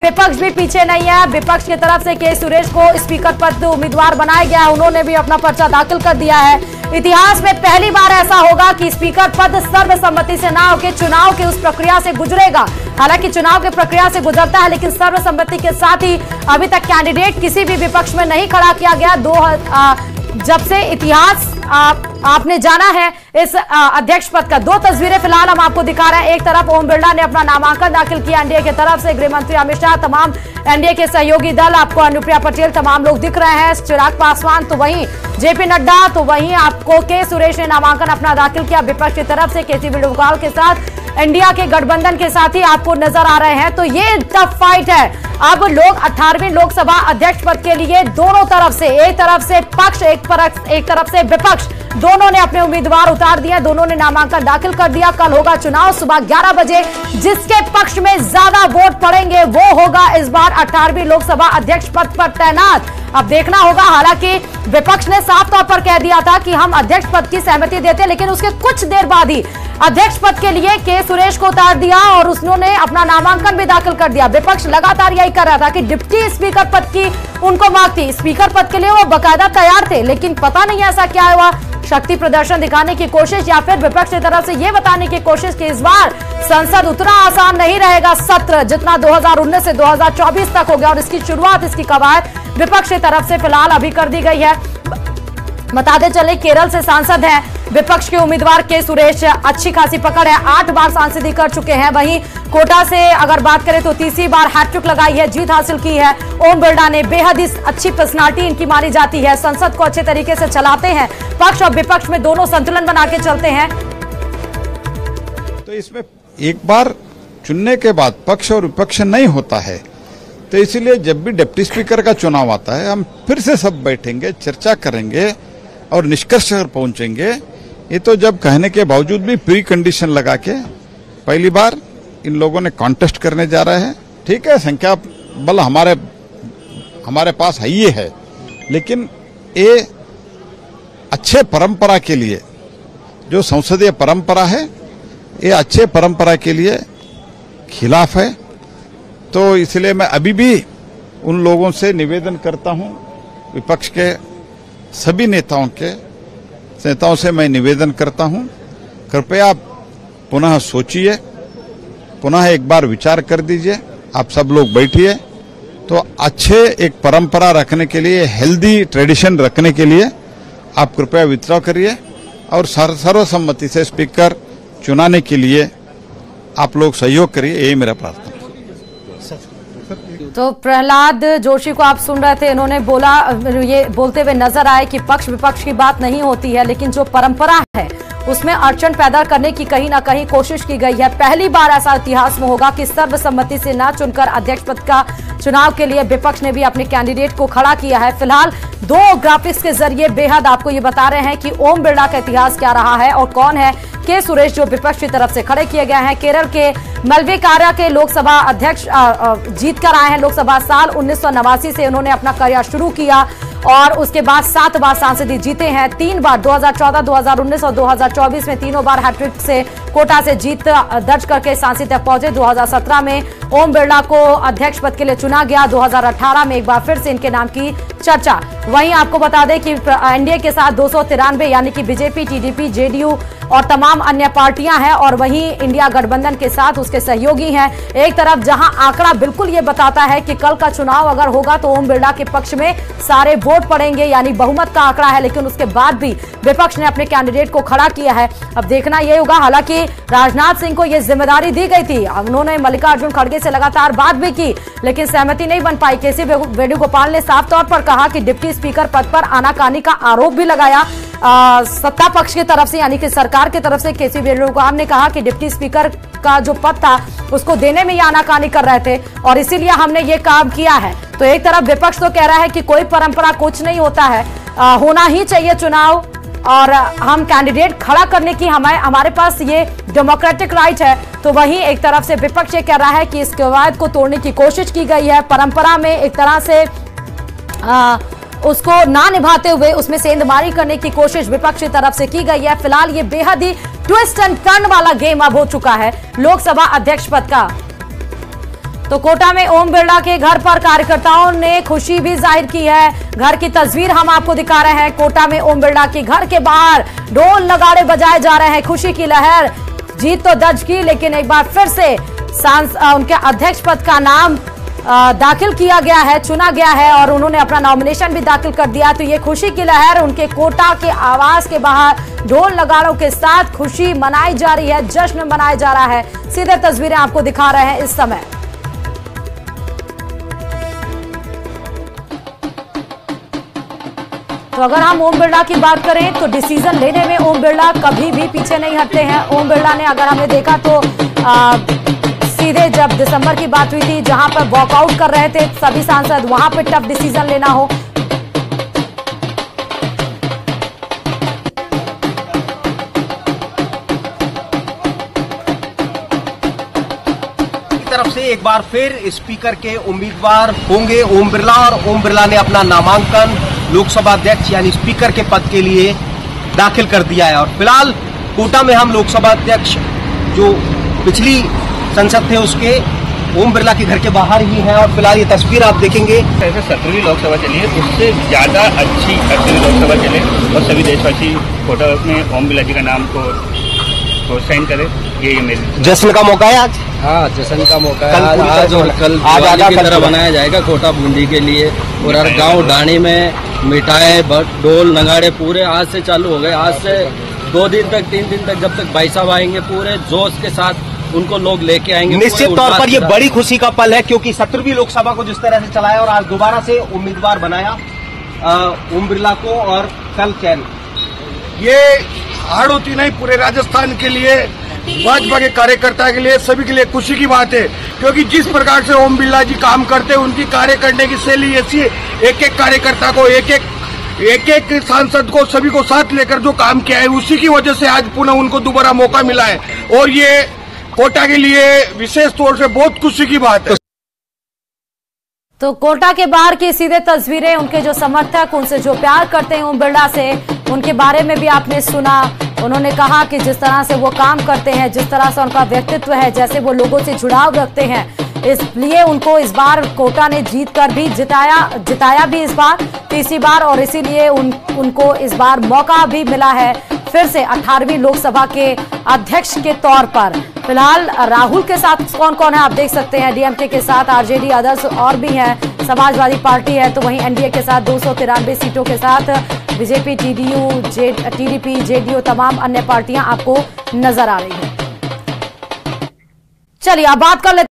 विपक्ष भी पीछे नहीं है। विपक्ष की तरफ से के सुरेश को स्पीकर पद उम्मीदवार बनाया गया है, उन्होंने भी अपना पर्चा दाखिल कर दिया है। इतिहास में पहली बार ऐसा होगा कि स्पीकर पद सर्वसम्मति से ना होकर चुनाव के उस प्रक्रिया से गुजरेगा। हालांकि चुनाव की प्रक्रिया से गुजरता है, लेकिन सर्वसम्मति के साथ ही अभी तक कैंडिडेट किसी भी विपक्ष में नहीं खड़ा किया गया। जब से इतिहास आपने जाना है इस अध्यक्ष पद का। दो तस्वीरें फिलहाल हम आपको दिखा रहे हैं। एक तरफ ओम बिरला ने अपना नामांकन दाखिल किया एनडीए की तरफ से, गृह मंत्री अमित शाह, तमाम एनडीए के सहयोगी दल, आपको अनुप्रिया पटेल, तमाम लोग दिख रहे हैं, चिराग पासवान, तो वहीं जेपी नड्डा, तो वहीं आपको के सुरेश ने नामांकन अपना दाखिल किया विपक्ष की तरफ से केसी वेणुगोपाल के साथ। इंडिया के गठबंधन के साथ ही आपको नजर आ रहे हैं। तो ये टफ फाइट है। अब लोग 18वीं लोकसभा अध्यक्ष पद के लिए दोनों तरफ से, एक तरफ से पक्ष, एक तरफ से विपक्ष, दोनों ने अपने उम्मीदवार उतार दिया, दोनों ने नामांकन दाखिल कर दिया। कल होगा चुनाव सुबह 11 बजे। जिसके पक्ष में ज्यादा वोट पड़ेंगे वो होगा इस बार 18वीं लोकसभा अध्यक्ष पद पर तैनात। अब देखना होगा। हालांकि विपक्ष ने साफ तौर पर कह दिया था कि हम अध्यक्ष पद की सहमति देते, लेकिन उसके कुछ देर बाद ही अध्यक्ष पद के लिए के सुरेश को उतार दिया और उन्होंने अपना नामांकन भी दाखिल कर दिया। विपक्ष लगातार यही कर रहा था कि डिप्टी स्पीकर पद की उनको मांग थी, स्पीकर पद के लिए वो बाकायदा तैयार थे, लेकिन पता नहीं ऐसा क्या हुआ। शक्ति प्रदर्शन दिखाने की कोशिश या फिर विपक्ष की तरफ से यह बताने की कोशिश कि इस बार संसद उतना आसान नहीं रहेगा सत्र जितना 2019 से 2024 तक हो गया, और इसकी शुरुआत, इसकी कवायद विपक्ष की तरफ से फिलहाल अभी कर दी गई है। बताते चले केरल से सांसद हैं विपक्ष के उम्मीदवार के सुरेश, अच्छी खासी पकड़ है, 8 बार सांसदी कर चुके हैं। वहीं कोटा से अगर बात करें तो तीसरी बार हैट्रिक लगाई है, जीत हासिल की है। ओम बिरला ने बेहद ही अच्छी पर्सनालिटी इनकी मानी जाती है, संसद को अच्छे तरीके से चलाते हैं, पक्ष और विपक्ष में दोनों संतुलन बना के चलते हैं। तो इसमें एक बार चुनने के बाद पक्ष और विपक्ष नहीं होता है, तो इसलिए जब भी डिप्टी स्पीकर का चुनाव आता है हम फिर से सब बैठेंगे, चर्चा करेंगे और निष्कर्ष पर पहुंचेंगे। ये तो जब कहने के बावजूद भी प्री कंडीशन लगा के पहली बार इन लोगों ने कॉन्टेस्ट करने जा रहे हैं। ठीक है, संख्या बल हमारे पास है ही है, लेकिन ये अच्छे परंपरा के लिए, जो संसदीय परंपरा है, ये अच्छे परंपरा के लिए खिलाफ है। तो इसलिए मैं अभी भी उन लोगों से निवेदन करता हूं, विपक्ष के सभी नेताओं से मैं निवेदन करता हूं, कृपया पुनः सोचिए, पुनः एक बार विचार कर दीजिए। आप सब लोग बैठिए, तो अच्छे एक परंपरा रखने के लिए, हेल्दी ट्रेडिशन रखने के लिए आप कृपया विथड्रॉ करिए और सर्वसम्मति से स्पीकर चुनाने के लिए आप लोग सहयोग करिए, यही मेरा प्रार्थना है। तो प्रहलाद जोशी को आप सुन रहे थे, इन्होंने बोला, ये बोलते हुए नजर आए कि पक्ष विपक्ष की बात नहीं होती है, लेकिन जो परंपरा है उसमें अड़चन पैदा करने की कहीं ना कहीं कोशिश की गई है। पहली बार ऐसा इतिहास में होगा कि सर्वसम्मति से ना चुनकर अध्यक्ष पद का चुनाव के लिए विपक्ष ने भी अपने कैंडिडेट को खड़ा किया है। फिलहाल 2 ग्राफिक्स के जरिए बेहद आपको ये बता रहे हैं कि ओम बिरला का इतिहास क्या रहा है और कौन है के सुरेश जो विपक्ष की तरफ से खड़े किए गए हैं। केरल के मलवेकारा के लोकसभा अध्यक्ष जीत कर आए हैं लोकसभा। साल 1989 से उन्होंने अपना करियर शुरू किया और उसके बाद 7 बार सांसदी जीते हैं, 3 बार 2014, 2019 और 2024 में तीनों बार हैट्रिक से कोटा से जीत दर्ज करके सांसद तक पहुंचे। 2017 में ओम बिरला को अध्यक्ष पद के लिए चुना गया, 2018 में एक बार फिर से इनके नाम की चर्चा। वहीं आपको बता दें कि एनडीए के साथ 293 यानी कि बीजेपी, टीडीपी, जेडीयू और तमाम अन्य पार्टियां हैं, और वहीं इंडिया गठबंधन के साथ उसके सहयोगी हैं। एक तरफ जहां आंकड़ा बिल्कुल ये बताता है कि कल का चुनाव अगर होगा तो ओम बिरला के पक्ष में सारे वोट पड़ेंगे, यानी बहुमत का आंकड़ा है, लेकिन उसके बाद भी विपक्ष ने अपने कैंडिडेट को खड़ा किया है। अब देखना यह होगा। हालांकि राजनाथ सिंह को यह जिम्मेदारी दी गई थी, उन्होंने मल्लिकार्जुन खड़गे से लगातार बात भी की, लेकिन सहमति नहीं बन पाई। केसी वेणुगोपाल ने साफ तौर पर कहा कि डिप्टी स्पीकर पद पर आनाकानी का आरोप भी लगाया सत्ता पक्ष की तरफ से, यानी कि सरकार की तरफ से। केसी वेणुगोपाल ने कहा कि डिप्टी स्पीकर का जो पद था उसको देने में ये आनाकानी कर रहे थे और इसीलिए हमने ये काम किया है। तो एक तरफ विपक्ष तो कह रहा है कि कोई परंपरा कुछ नहीं होता है, होना ही चाहिए चुनाव और हम कैंडिडेट खड़ा करने की हमारे पास ये डेमोक्रेटिक राइट है। तो वहीं एक तरफ से विपक्ष ये कह रहा है कि इस कवायद को तोड़ने की कोशिश की गई है, परंपरा में एक तरह से उसको ना निभाते हुए उसमें सेंधमारी करने की कोशिश विपक्ष की तरफ से की गई है। फिलहाल ये बेहद ही ट्विस्ट एंड टर्न वाला गेम अब हो चुका है लोकसभा अध्यक्ष पद का। तो कोटा में ओम बिरला के घर पर कार्यकर्ताओं ने खुशी भी जाहिर की है। घर की तस्वीर हम आपको दिखा रहे हैं। कोटा में ओम बिरला के घर के बाहर ढोल नगाड़े बजाए जा रहे हैं, खुशी की लहर। जीत तो दर्ज की, लेकिन एक बार फिर से उनके अध्यक्ष पद का नाम दाखिल किया गया है, चुना गया है और उन्होंने अपना नॉमिनेशन भी दाखिल कर दिया। तो ये खुशी की लहर उनके कोटा के आवास के बाहर ढोल नगाड़ों के साथ खुशी मनाई जा रही है, जश्न मनाया जा रहा है। सीधे तस्वीरें आपको दिखा रहे हैं इस समय। तो अगर हम ओम बिरला की बात करें तो डिसीजन लेने में ओम बिरला कभी भी पीछे नहीं हटते हैं। ओम बिरला ने, अगर हमने देखा तो सीधे जब दिसंबर की बात हुई थी, जहां पर वॉकआउट कर रहे थे सभी सांसद, वहां पर टफ डिसीजन लेना हो, तरफ से एक बार फिर स्पीकर के उम्मीदवार होंगे ओम बिरला, और ओम बिरला ने अपना नामांकन लोकसभा अध्यक्ष यानी स्पीकर के पद के लिए दाखिल कर दिया है। और फिलहाल कोटा में हम लोकसभा अध्यक्ष जो पिछली संसद थे उसके ओम बिरला के घर के बाहर ही हैं, और फिलहाल ये तस्वीर आप देखेंगे। ऐसे 17वीं लोकसभा चली है, उससे ज़्यादा अच्छी 18वीं लोकसभा चले और सभी देशवासी कोटा में ओम बिरला जी का नाम को प्रोत्साहन करे, ये मेरी जश्न का मौका है आज। हाँ, जश्न का मौका है आज और कल दिवाली की तरह बनाया जाएगा कोटा बूंदी के लिए। और हर गाँव डाणी में मिठाई ढोल नगाड़े पूरे आज से चालू हो गए। आज से 2 दिन तक 3 दिन तक, जब तक भाई साहब आएंगे, पूरे जोश के साथ उनको लोग लेके आएंगे। निश्चित तौर पर ये बड़ी खुशी का पल है, क्योंकि 17वीं लोकसभा को जिस तरह से चलाया और आज दोबारा से उम्मीदवार बनाया ओम बिरला को, और कल चैन। ये हार होती नहीं पूरे राजस्थान के लिए, भाजपा के कार्यकर्ता के लिए, सभी के लिए खुशी की बात है। क्योंकि जिस प्रकार से ओम बिरला जी काम करते हैं, उनकी कार्य करने की शैली ऐसी है, एक एक कार्यकर्ता को, एक एक सांसद को, सभी को साथ लेकर जो काम किया है, उसी की वजह से आज पुनः उनको दोबारा मौका मिला है। और ये कोटा के लिए विशेष तौर से बहुत खुशी की बात है। तो कोटा के बाहर की सीधे तस्वीरें, उनके जो समर्थक, उनसे जो प्यार करते हैं ओम बिरला से, उनके बारे में भी आपने सुना। उन्होंने कहा कि जिस तरह से वो काम करते हैं, जिस तरह से उनका व्यक्तित्व है, जैसे वो लोगों से जुड़ाव रखते हैं, इसलिए उनको इस बार कोटा ने जीत कर भी जिताया भी इस बार, तीसरी बार, और इसीलिए उनको इस बार मौका भी मिला है फिर से 18वीं लोकसभा के अध्यक्ष के तौर पर। फिलहाल राहुल के साथ कौन कौन है आप देख सकते हैं। डीएमके के साथ आरजेडी, अदर्स और भी हैं, समाजवादी पार्टी है, तो वहीं एनडीए के साथ 293 सीटों के साथ बीजेपी, टीडीपी, जेडीयू, तमाम अन्य पार्टियां आपको नजर आ रही है। चलिए अब बात कर लेते